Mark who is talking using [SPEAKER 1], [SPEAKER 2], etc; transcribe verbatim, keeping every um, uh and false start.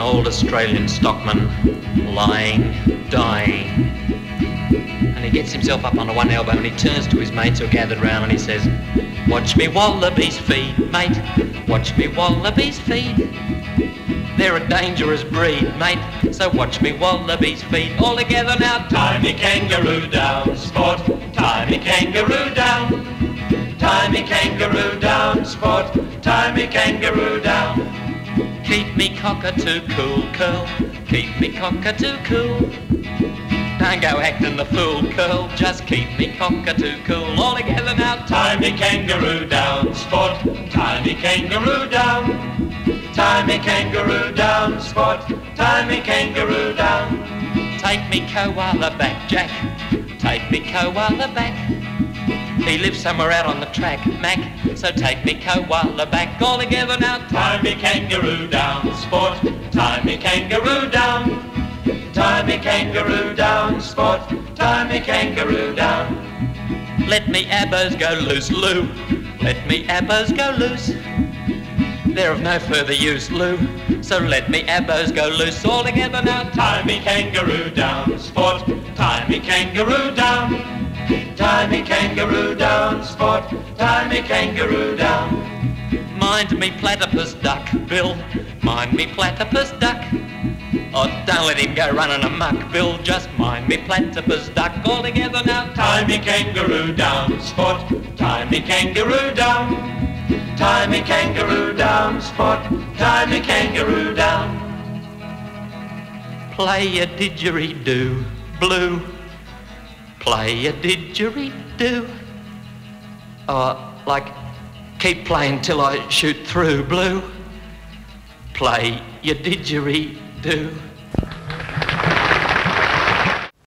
[SPEAKER 1] old Australian stockman lying, dying. And he gets himself up on one elbow and he turns to his mates who are gathered round and he says, "Watch me wallabies feed, mate, watch me wallabies feed. They're a dangerous breed, mate, so watch me wallabies feed." All together now.
[SPEAKER 2] Tie me kangaroo down, sport, tie me kangaroo down. Tie me kangaroo down, sport, tie me kangaroo down.
[SPEAKER 1] Keep me cockatoo cool, curl, keep me cockatoo cool. Don't go acting the fool, curl, just keep me cockatoo cool. All together now.
[SPEAKER 2] Tie me kangaroo down, sport, tie me kangaroo down. Tie me kangaroo down, sport, tie me kangaroo down.
[SPEAKER 1] Take me koala back, Jack, take me koala back. He lives somewhere out on the track, Mac, so take me koala back. All together now.
[SPEAKER 2] Tie me kangaroo down, sport, tie me kangaroo down. Tie me kangaroo down, sport, tie me kangaroo down.
[SPEAKER 1] Let me abbos go loose, Lou, let me abbos go loose. They're of no further use, Lou, so let me abbos go loose. All together now.
[SPEAKER 2] Tie me kangaroo down, sport, tie me kangaroo down. Tie me kangaroo down, sport, tie me kangaroo down.
[SPEAKER 1] Mind me platypus duck, Bill, mind me platypus duck. Oh, don't let him go running amok, Bill, just mind me platypus duck. All together now.
[SPEAKER 2] Tie me kangaroo down, sport, tie me kangaroo down. Tie me kangaroo down, sport, tie me kangaroo down.
[SPEAKER 1] Play a didgeridoo, Blue, play a didgeridoo. Oh, like, keep playing till I shoot through, Blue. Play your didgeridoo.